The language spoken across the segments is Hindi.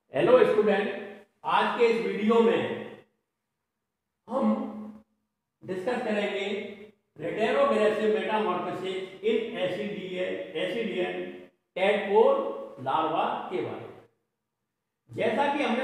हेलो स्टूडेंट, आज के इस वीडियो में हम डिस्कस करेंगे retrogressive metamorphosis in ascidian tadpole larva के बारे में। जैसा कि हमने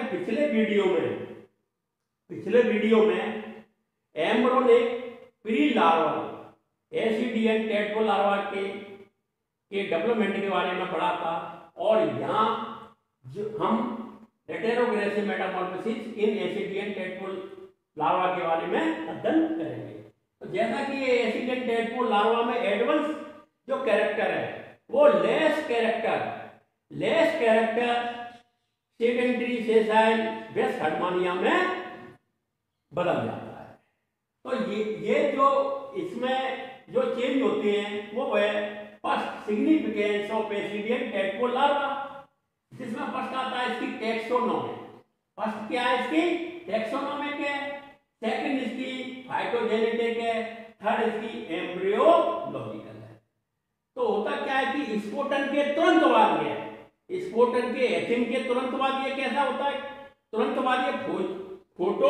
पिछले वीडियो में embryonic pre larval ascidian tadpole larva के डेवलपमेंट के बारे में पढ़ा था, और यहाँ जो हम retrogressive metamorphosis in ascidian tadpole larva के बारे में अध्ययन करेंगे। तो जैसा कि ये एसिडियन टैडपोल लार्वा में एडवांस जो कैरेक्टर है वो लेस कैरेक्टर सेकेंडरी सेसाइल वेस्ट हर्मानिया में बदल जाता है। तो ये जो इसमें जो चेंज होते हैं वो है first significance of ascidian tadpole larva, जिसमें फर्स्ट आता है इसकी टैक्सोनॉमी। फर्स्ट क्या है इसकी? टैक्सोनॉमिक है। सेकंड इसकी फाइटोजेनेटिक है। थर्ड इसकी एम्ब्रियोलॉजिकल है। तो होता क्या है कि स्फोटन के तुरंत बाद स्फोटन के एचिंग के तुरंत बाद ये कैसा होता है? तुरंत बाद ये फोटो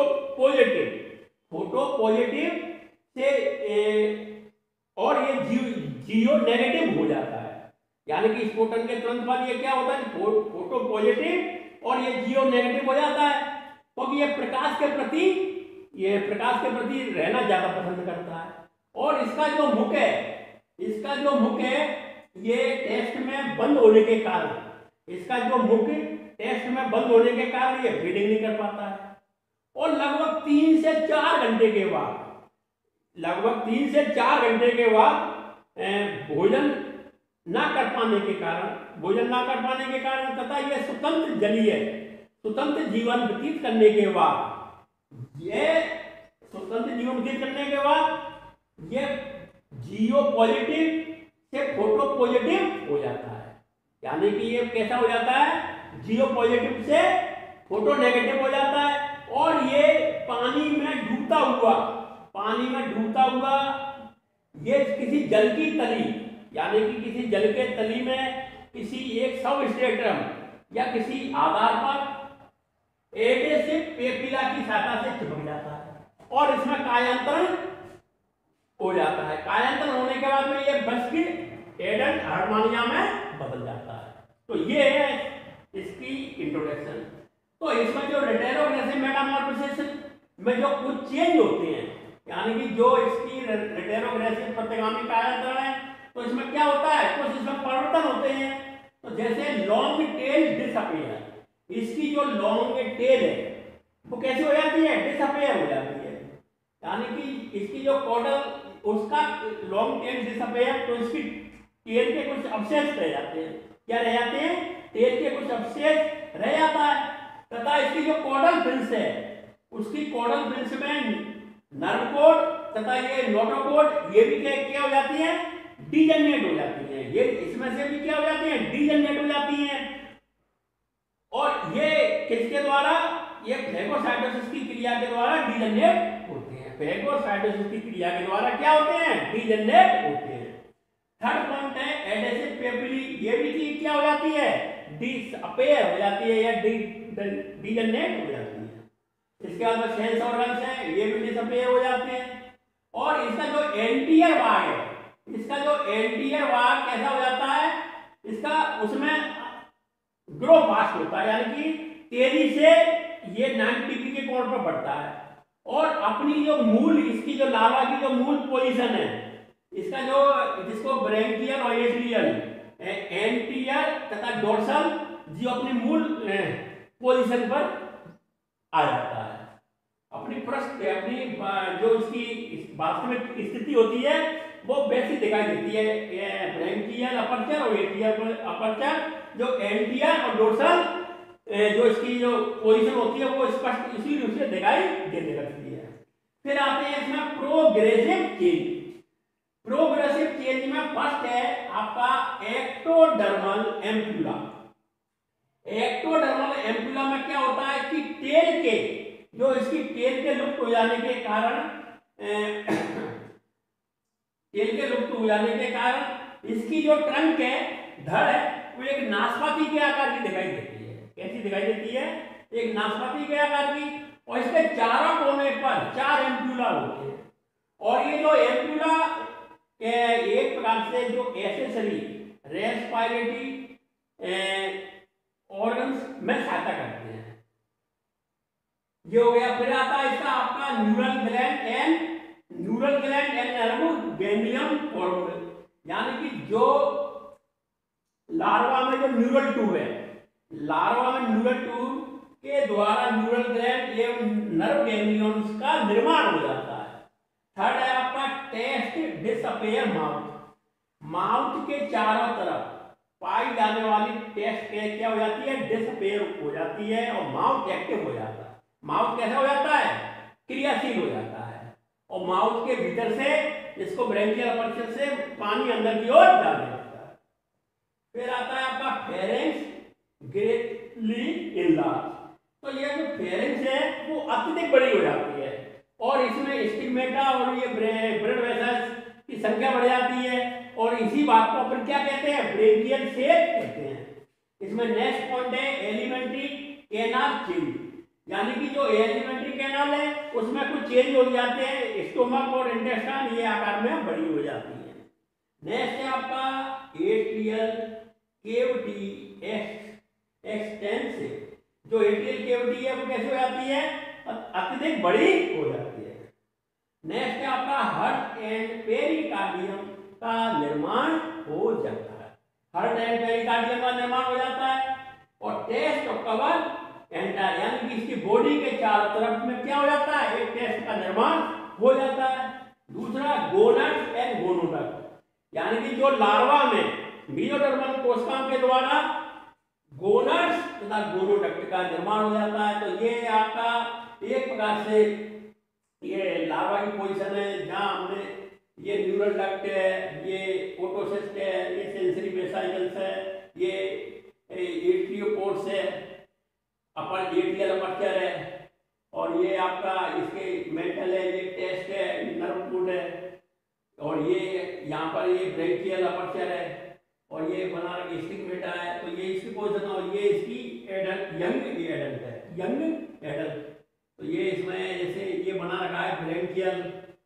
पॉजिटिव से और ये जियो नेगेटिव हो जाता है। यानी कि स्फोटन के तुरंत बाद ये क्या होता है? फोटो पॉजिटिव और ये जियो नेगेटिव हो जाता है, क्योंकि ये प्रकाश के प्रति रहना ज्यादा पसंद करता है। और इसका जो मुख है ये टेस्ट में बंद होने के कारण ये फीडिंग नहीं कर पाता है। और लगभग 3 से 4 घंटे के बाद भोजन ना कर पाने के कारण तथा ये स्वतंत्र जीवन व्यतीत करने के बाद ये जियो पॉजिटिव से फोटो पॉजिटिव हो जाता है। यानी कि ये कैसा हो जाता है? जियो पॉजिटिव से फोटो नेगेटिव हो जाता है। और ये पानी में डूबता हुआ ये किसी जल की तली, यानी कि किसी जल के तली में किसी एक सबस्ट्रेटम या किसी आधार पर एडेसिव पेपिला की सहायता से चिपक जाता है और इसमें कायांतरण हो जाता है। कायांतरण होने के बाद में ये बस की एडल्ट हार्मोनिया में बदल जाता है। तो ये है इसकी इंट्रोडक्शन। तो इसमें जो रेटेरोग्रेसिव मेटामॉर्फोसिस में जो कुछ चेंज होते हैं, यानी कि जो इसकी रेटेरोग्रेसिव प्रतिगामी कायांतरण है, तो इसमें क्या होता है? कुछ इसमें परिवर्तन होते हैं। तो जैसे लॉन्ग टेल डिसअपियर, इसकी जो लॉन्ग टेल है वो कैसे हो जाती है? डिसअपियर हो जाती है। यानी कि इसकी जो कॉडल उसका लॉन्ग टेल डिसअपियर, तो इसकी टेल के कुछ अवशेष रह जाते हैं। क्या रह जाते हैं? टेल के कुछ अवशेष रह जाता है। तथा इसकी जो कॉडल फ्रिंज है उसकी कॉडल फ्रिंज में नर्व कोड तथा ये नोटोकोड ये भी क्या हो जाती है? डीजेनरेट हो जाती है। ये इसमें से भी क्या हो जाती है? डीजेनरेट हो जाती है। और ये किसके द्वारा? ये फेगोसाइटोसिस की क्रिया के द्वारा डीजेनरेट होते हैं। फेगोसाइटोसिस की क्रिया के द्वारा क्या होते हैं? डीजेनरेट होते हैं। थर्ड पॉइंट है एडेसिव पेपिली, ये भी क्या हो जाती है? डिसअपियर हो जाती है या डीजेनरेट हो जाती है। इसके बाद में सेंस ऑर्गन्स हैं, ये भी डिसअपियर हो जाते हैं। और इसका जो एंटीरियर भाग कैसा हो जाता है? इसका उसमें ग्रो फास्ट होता है, यानी कि तेजी से ये 90 डिग्री के कोण पर बढ़ता है। और अपनी जो इसकी जो लार्वा की जो मूल पोजीशन है, इसका जिसको ब्रैंकियल और एसिडियल एंटीरियर तथा डोर्सल जो अपनी मूल पोजीशन पर आ जाता है। अपनी जो इसकी वास्तविक स्थिति होती है वो वैसी दिखाई देती है। ब्रैंकियल अपर्चर और एटियल अपर्चर, जो एंटीरियर और डोर्सल जो इसकी जो पोजीशन होती है वो स्पष्ट इसी रूप से दिखाई देने लगती है। फिर आते हैं इसमें प्रोग्रेसिव चेंज में फर्स्ट है आपका एक्टोडर्मल एम्पुला। एक्टोडर्मल एम्पुला में क्या होता है कि इसकी टेल के लुप्त हो जाने के कारण इसकी जो ट्रंक है, धड़ है, वो एक नाशपाती के आकार की दिखाई देती है। कैसी दिखाई देती है? एक नाशपाती के आकार की, और इसके चारों कोने पर 4 एम्प्यूला होते हैं। और ये जो एम्प्यूला एक प्रकार से जो एसेसरी रेस्पिरेटरी ऑर्गन्स में सहायता करते हैं। ये हो गया। फिर आता है इसका आपका neural gland and nerve ganglion form, यानी कि जो लार्वा में जो न्यूरल ट्यूब है, लार्वा में न्यूरल ट्यूब के द्वारा न्यूरल ग्लैंड एवं नर्व गैंग्लियंस का निर्माण हो जाता है। थर्ड है आपका टेस्ट डिसअपेयर माउथ, माउथ के चारों तरफ पाई जाने वाली टेस्ट क्या हो जाती है? डिसअपेयर हो जाती है और माउथ एक्टिव हो जाता है। माउथ कैसा हो जाता है? क्रियाशील हो जाता है। और माउथ के भीतर से इसको ब्रेंकियल अपर्चर से पानी अंदर की ओर डाल देता है। फिर आता है आपका फेरेंक्स ग्रेटली इनलार्ज। तो ये जो फेरेंक्स है वो अत्यधिक बड़ी हो जाती है और इसमें स्टिग्मेटा और ये ब्लड वेसल्स की संख्या बढ़ जाती है, और इसी बात को अपन क्या कहते हैं? ब्रेकियल शेप कहते हैं। इसमें नेक्स्ट पॉइंट है एलिमेंट्री कैनाल चेंज, यानी कि जो एलिमेंट्री कैनाल है उसमें कुछ चेंज हो जाते हैं, स्टोमक और इंटेस्टाइन ये आकार में बड़ी हो जाती है। नेक्स्ट है आपका एट्रियल केविटी एक्सटेंसिव। जो एट्रियल केविटी है वो कैसे हो जाती है? अत्यधिक बड़ी हो जाती है। नेक्स्ट है आपका हार्ट एंड पेरिकार्डियम का निर्माण हो जाता है। हार्ट एंड पेरिकार्डियम का निर्माण हो जाता है। और टेस्ट ऑफ कवर एंटायर, यानी कि इसकी बॉडी के चारों तरफ में क्या हो जाता है? एक टेस्ट का निर्माण हो जाता है। दूसरा गोनड्स एंड गोनोडक्ट, यानी कि जो लार्वा में मेसोडर्मल कोशिकाओं के द्वारा गोनड्स तथा गोनोडक्ट का निर्माण हो जाता है। तो ये आपका एक प्रकार से ये लार्वा की पोजीशन है, जहां हमने ये न्यूरल डक्ट है, ये ओटोसिस्ट है, ये सेंसरी वेसाइकल्स है, ये एट्रियोपोड्स है, अपर एट्रियल अपर्चर है, और ये आपका इसके मेंटल है, ये टेस्ट है, नर्व फूड है, और ये यहाँ पर ये ब्रेंकियल अपर्चर है, और ये बना रखी स्टिग्मेटा है। तो ये इसकी पोजीशन, और ये इसकी एडल्ट यंग एडल्ट। तो ये इसमें जैसे ये बना रखा है ब्रेंकियल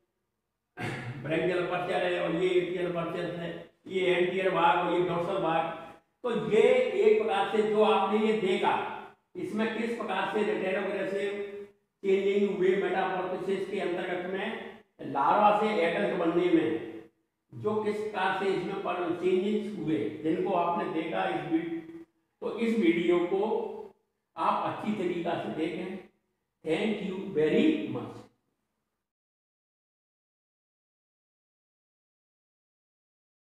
अपर्चर है, और ये एट्रियल अपर्चर है, ये एंटीरियर भाग और ये डोर्सल भाग। तो ये एक प्रकार से जो आपने ये देखा, इसमें किस प्रकार से रिटेरोग्रेसिव चेंजिंग हुए मेटामॉर्फोसिस के अंतर्गत में लार्वा से एडल्ट बनने में जो किस प्रकार से इसमें पर चेंजेस हुए, जिनको आपने देखा इस वीडियो को आप अच्छी तरीका से देखें। Thank you very much.